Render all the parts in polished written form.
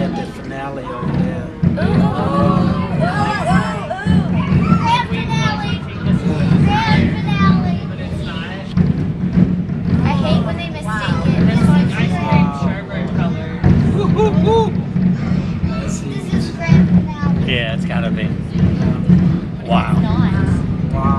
got the finale over there. Grand finale. Grand finale. I hate when they mistake it. It's like ice cream sherbet color. This is grand finale. Yeah, it's gotta be. Wow. Wow.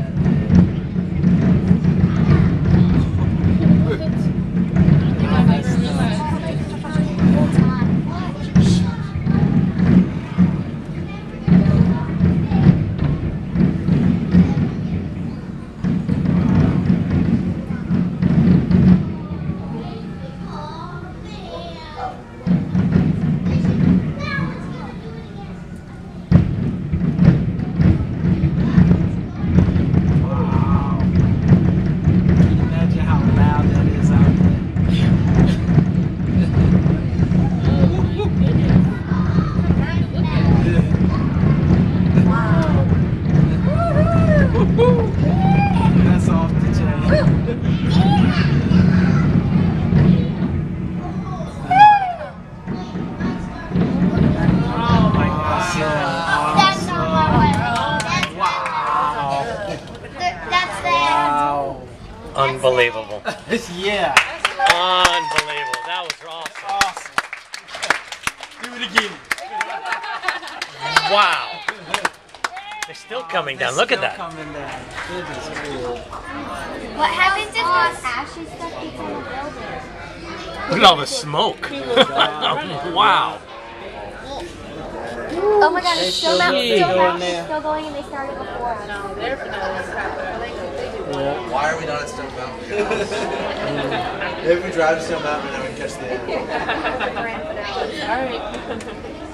That's off the chain. Oh my gosh. That's not what I went. Wow. That's that. Wow. Unbelievable. Yeah. Unbelievable. That was awesome. Awesome. Do it again. Wow. They're still coming down. Look at that. Coming down. Goodness good. What happens if this ashy stuff gets on the building? Look at all the smoke. Wow. Oh my god, it's still going and they started before us. No, their finale is happening. Why are we not at Stone Mountain? Maybe we drive to Stone Mountain and then we catch the end. All right.